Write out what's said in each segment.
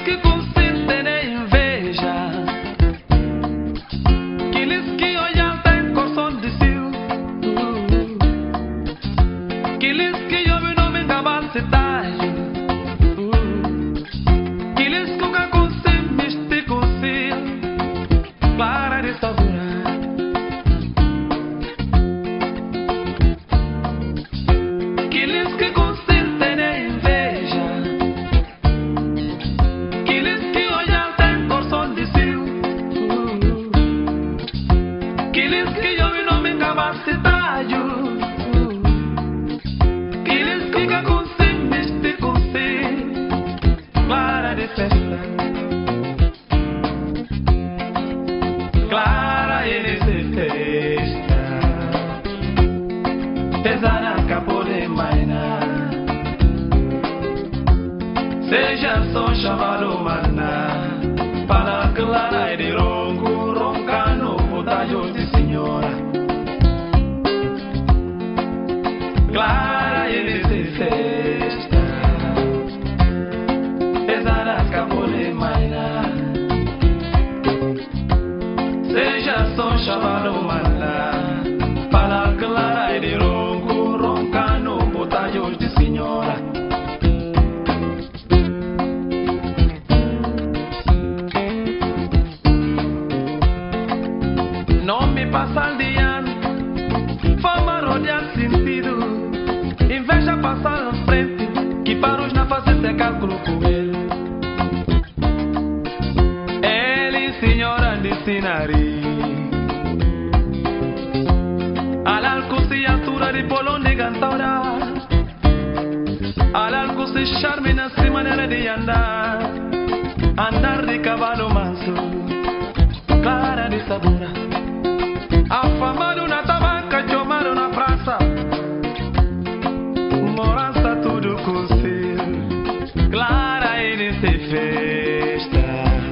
que consiste na inveja, aqueles que olham tem coração de cio, aqueles que ouvem não me capacidade, aqueles que nunca conseguem místico clara de saborar, aqueles que consiste na inveja, aqueles que olham tem coração de cio, aqueles que ouvem não me capacidade, aqueles que nunca conseguem místico clara de festa, clara ele se festa, pesada capô de maina, seja só chamado maná, para clara e de ronco, roncando, botalho de senhora, clara ele se festa, pesada capô de maina, seja só chamado maná, para clara e de ronco, roncando, botalho de senhora. Não me passa de ano, fama rodear sentido, inveja passar à frente, que para os não fazer ter cálculo com ele. Ele, senhora de sinari, alalco se altura de polão de cantora, alalco se charme na se maneira de andar, andar de cavalo manso, clara de sabura. Afamado na tabaca, chomado na praça, morança tudo consigo, clara ele se festa,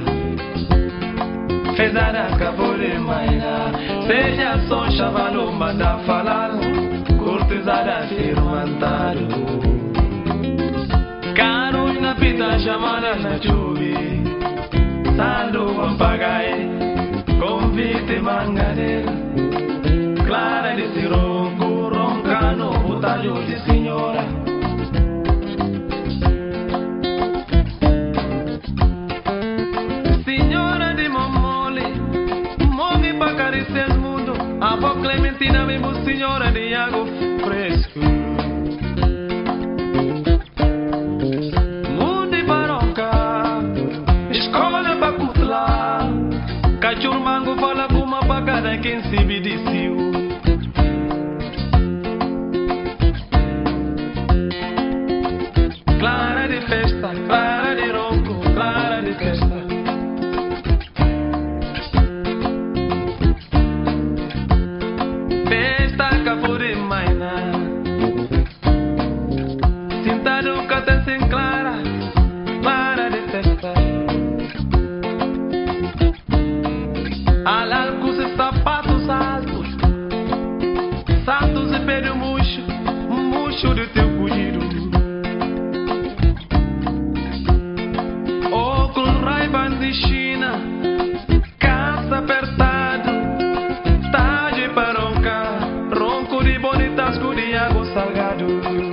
fezada acabou de maina, seja só chavalo manda falar, cortesada ser mantado, caros na pita chamada na chuvi, sando pampagai, convite mangadeira, clara de sironco, roncano, botalho de senhora. Senhora de mamole, mome para acariciar o mundo, a boa Clementina mesmo senhora de água fresco. Mundo e baronca, escola para cutlar, cachormango fala com uma bagada quem se bidiciu. Clara de festa, clara de ronco, clara de festa. Festa acabou de maina, sentado cata sem clara, clara de festa. Alargos e sapatos altos, saltos e pelo murcho, murcho do teu cujido. Óculos Ray-Ban de China, caça apertado, taje para roncar, ronco de bonitasco de água salgado.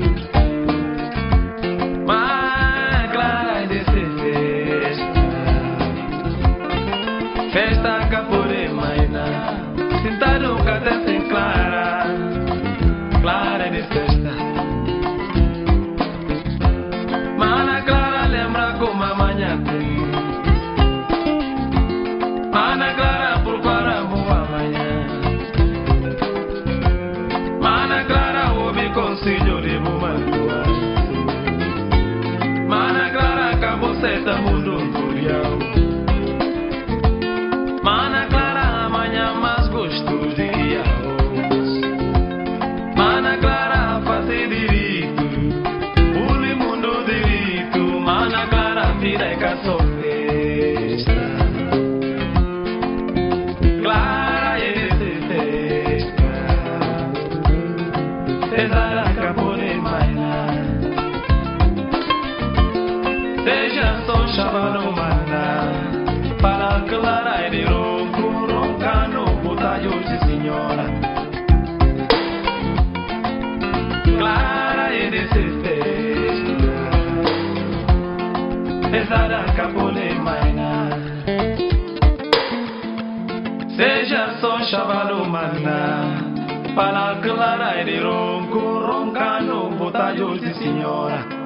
Mas clara desse festa, festa acabou de maina, sentado cata sem clara, clara de festa. Mana clara lembra como amanhã tem, mana clara procura boa amanhã, mana clara ouve conselho de boa tua, mana clara acabou certa mundo curial, mana clara amanhã mais gosto de dia, mana clara fazer direito, o mundo direito, mana clara vida é caçou festa, clara ele se festa, pesada acabou de maina, seja só chamado Seja só chavalo mana, para clara e de ronco, roncando, botar de senhora.